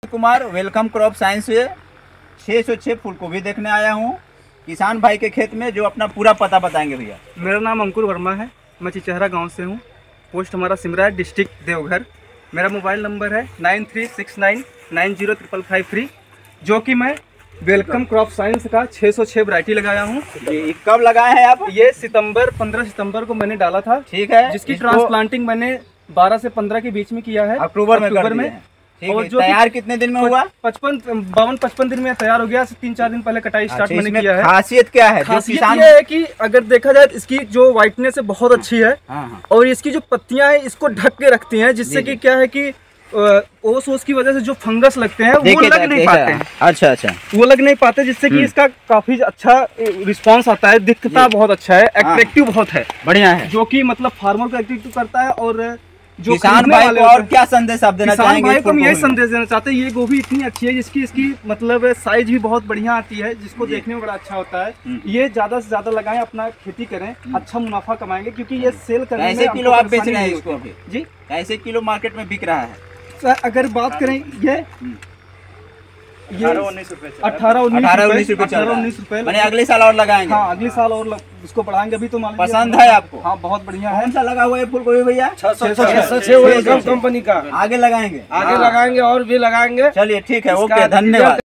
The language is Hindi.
कुमार वेलकम क्रॉप साइंस से 606 फूलगोभी देखने आया हूँ किसान भाई के खेत में, जो अपना पूरा पता बताएंगे भैया। मेरा नाम अंकुर वर्मा है, मैं चिचहरा गांव से हूँ। पोस्ट हमारा सिमरा है, डिस्ट्रिक्ट देवघर। मेरा मोबाइल नंबर है 9369905553, जो कि मैं वेलकम क्रॉप साइंस का 606 वैरायटी लगाया हूँ। कब लगाए हैं आप? ये 15 सितंबर को मैंने डाला था। ठीक है, जिसकी ट्रांसप्लांटिंग मैंने 12 से 15 के बीच में किया है, अक्टूबर में। ठीक और है, जो तैयार कितने दिन में हुआ? 55 दिन में तैयार हो गया। 3-4 दिन पहले कटाई स्टार्ट मैंने किया है। खासियत क्या है? खासियत ये है कि अगर देखा जाए इसकी जो व्हाइटनेस है बहुत अच्छी है। और इसकी जो पत्तियां हैं इसको ढक के रखती हैं, जिससे कि क्या है कि ओस की वजह से जो फंगस लगते हैं वो लग नहीं पाते हैं। अच्छा, वो लग नहीं पाते, जिससे कि इसका काफी अच्छा रिस्पांस आता है। दिखता बहुत अच्छा है, एट्रैक्टिव बहुत है, बढ़िया है, जो कि मतलब फार्मर को एट्रैक्टिव करता है। और जो किसान भाई को और क्या संदेश आप देना चाहेंगे? किसान भाई को हम यही संदेश देना चाहते हैं, ये गोभी इतनी अच्छी है जिसकी इसकी मतलब साइज भी बहुत बढ़िया आती है, जिसको देखने में बड़ा अच्छा होता है। ये ज्यादा से ज्यादा लगाएं, अपना खेती करें, अच्छा मुनाफा कमाएंगे, क्योंकि ये सेल करने में। कैसे किलो आप बेच रहे हैं इसको अभी? जी, कैसे किलो मार्केट में बिक रहा है? अगर बात करें ये 18-19 रुपए। मैंने अगले साल और लगाएंगे। हाँ, अगले साल और उसको बढ़ाएंगे। अभी तो पसंद है आपको? हाँ, बहुत बढ़िया है। कौन सा लगा हुआ है फूलगोभी भैया? 606 कंपनी का। आगे लगाएंगे और भी लगाएंगे। चलिए ठीक है, ओके, धन्यवाद।